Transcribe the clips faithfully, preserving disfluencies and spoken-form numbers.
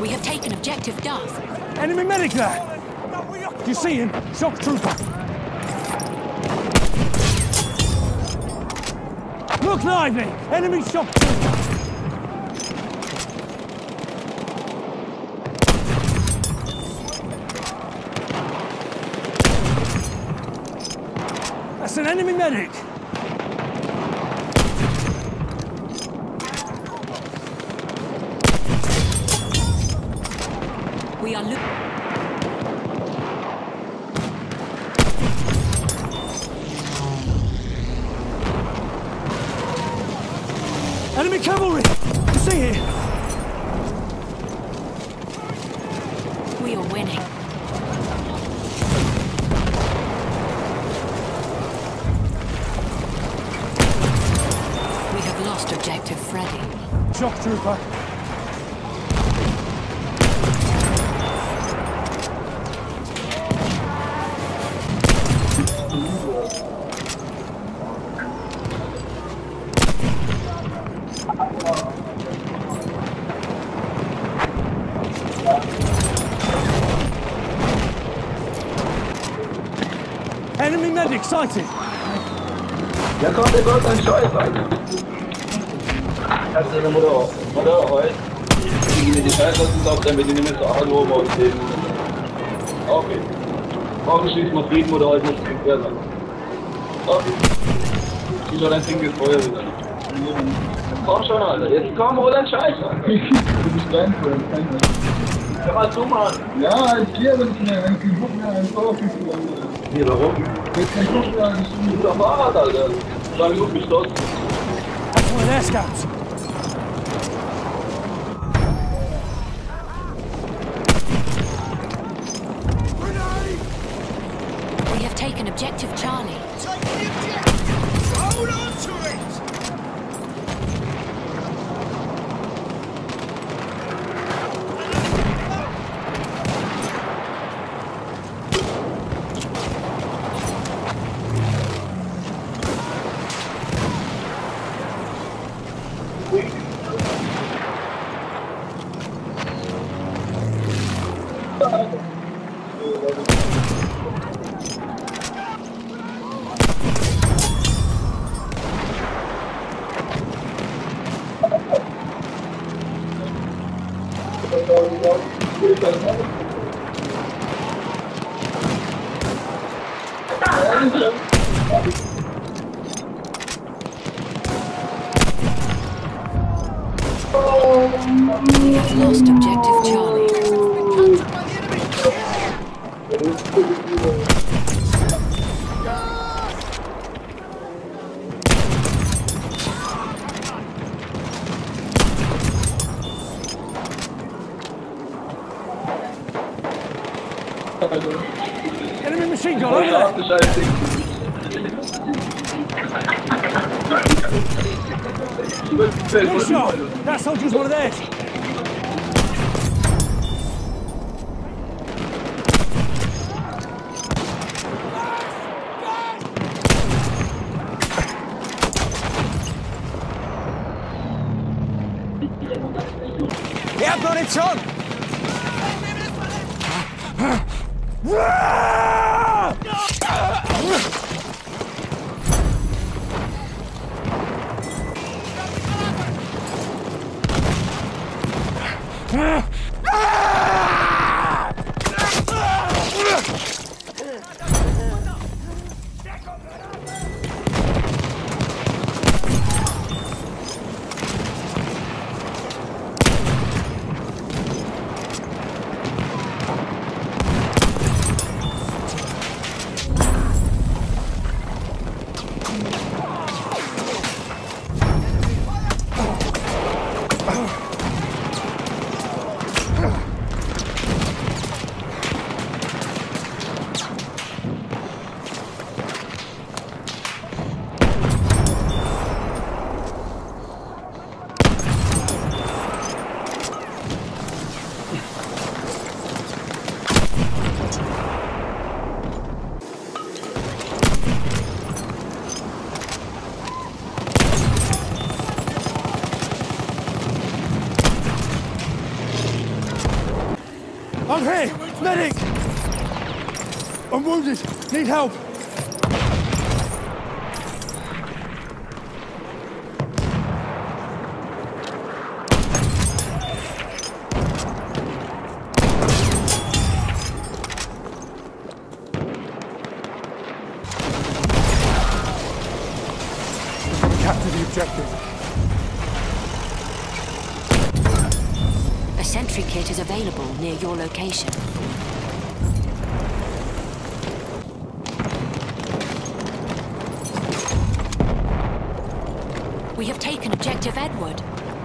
We have taken objective Duff. Enemy medic there! Do you see him? Shock trooper! Look lively! Enemy shock trooper! That's an enemy medic! We are looking. Enemy cavalry! You see it? We are winning. We have lost objective Freddy. Shock trooper. Enemy medic sighted! Ja, komm, der Gott, ein Scheiß, Alter! Kannst du deine Mutter auf? Mutter, heute? Ich gebe dir die Scheiße aus dem Kopf, damit die nicht mehr so anrufen und sehen. Okay. Morgen schließt mal Frieden oder heute muss es kein Quer sein. Okay. Ich soll dein Ding Feuer wieder. Komm schon, Alter. Jetzt komm, hol deinen Scheiß, Alter. Du bist rein, Freund. Hör mal zu, Mann. Ja, ich gehe aber nicht mehr. Wenn ich keinen Bock mehr einen Power kriegst du dann. Hier, warum? Jetzt kein Bock mehr. Ich bin guter Fahrrad, Alter. Sag ich, mich los. That's one of their scouts. We have taken objective Charlie. Take the objective! Hold on to it! We have lost objective Charlie. Enemy machine gun over there! Good shot! That soldier's one of theirs! Ja, Munition! I'm here! Medic! I'm wounded! Need help! Capture the objective. A sentry kit is available near your location. We have taken Objective Edward.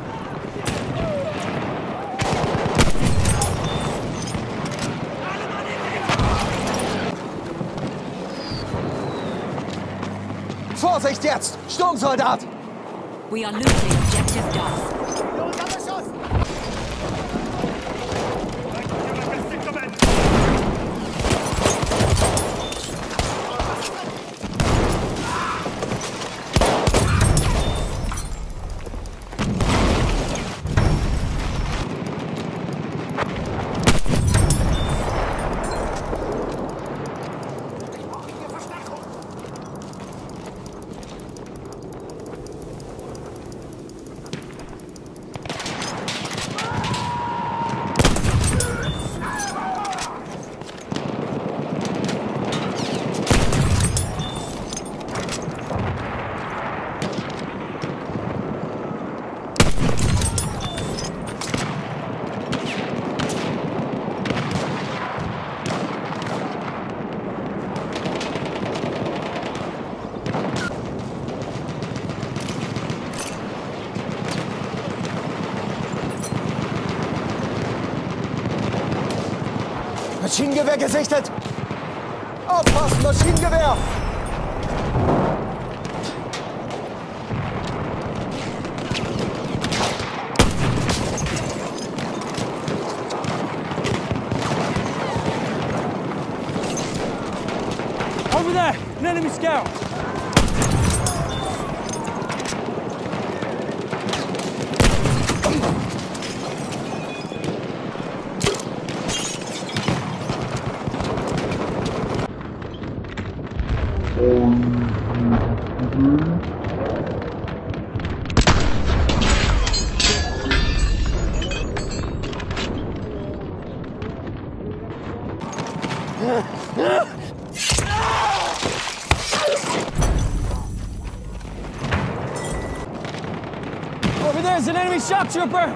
Vorsicht jetzt! Sturmsoldat! We are losing Objective Duff. Maschinengewehr gesichtet! Aufpassen, Maschinengewehr! Over there! An enemy scout! Over there's an enemy shock trooper!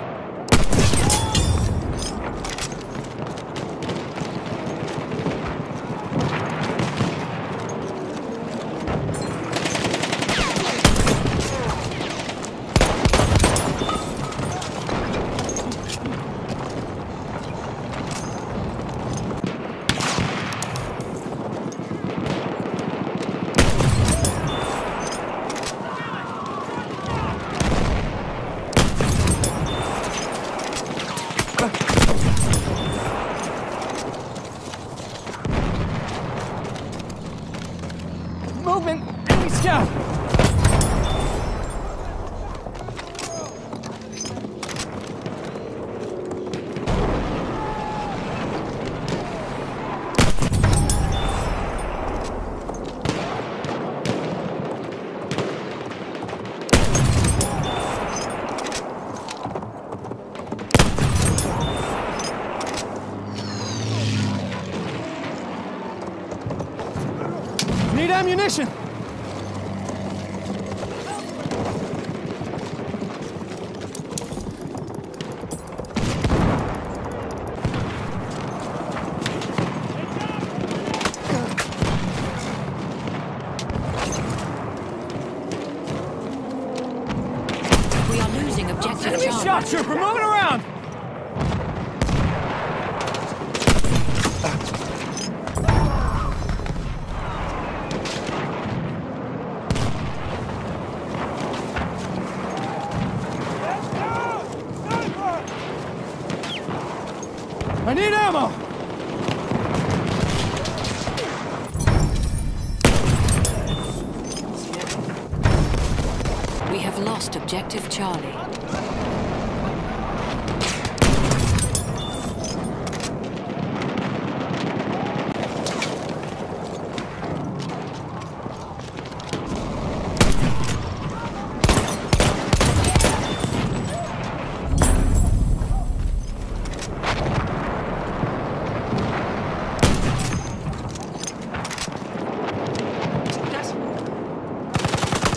Movement! Enemy scout! Need ammunition! We are losing Objective Enemy Charlie. shock trooper moving around! I need ammo! We have lost Objective Charlie.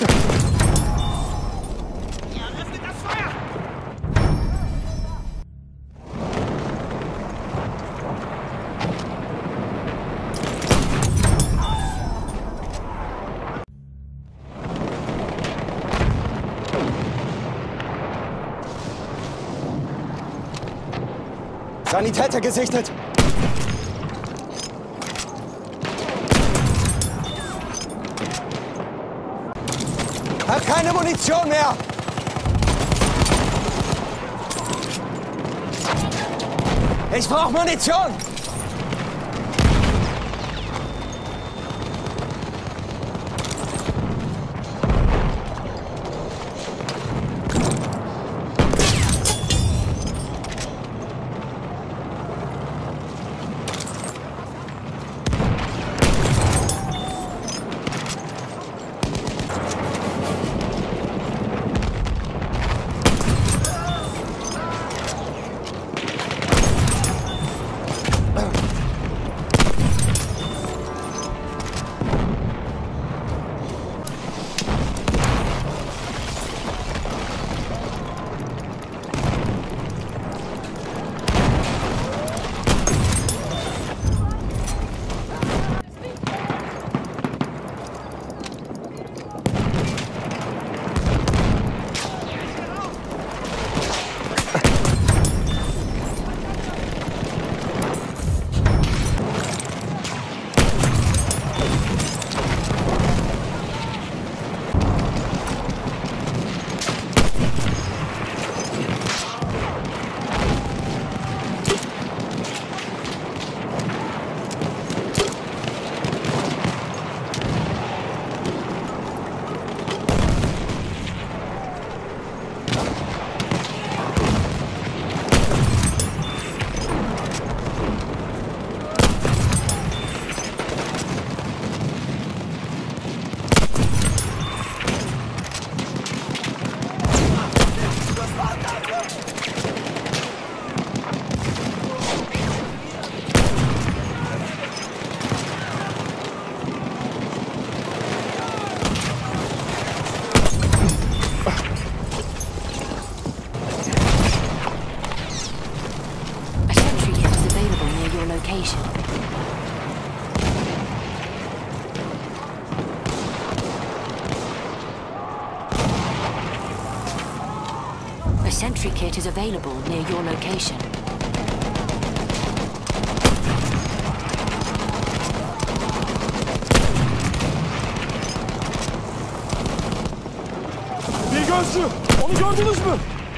Eröffnet das Feuer! Sanitäter gesichtet! Hab keine Munition mehr! Ich brauch Munition! location. A sentry kit is available near your location. Bir gözcü! Onu gördünüz mü?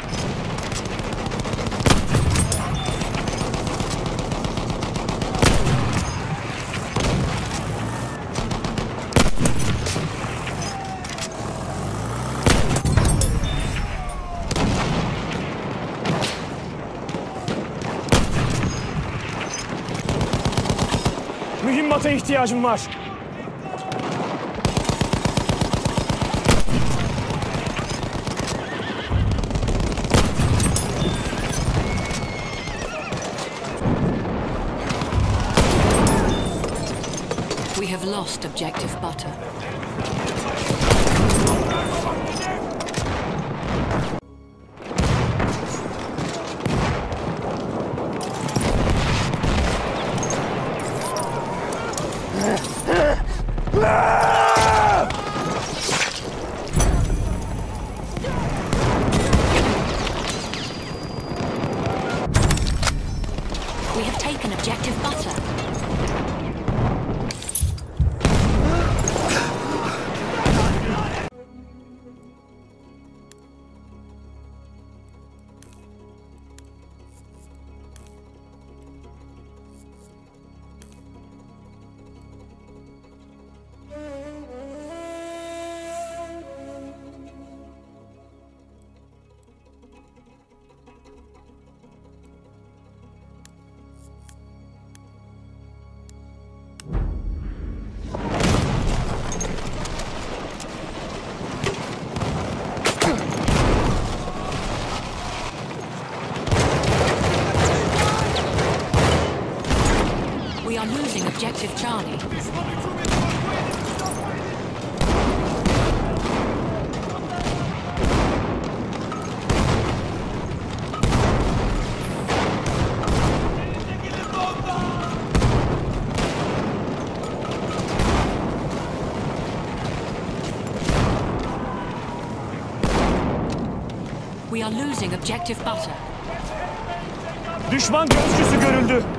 Mühimmata ihtiyacım var. We have lost objective butter. We have taken objective butter. We are losing objective Charlie. We are losing objective butter. Düşman gözcüsü görüldü.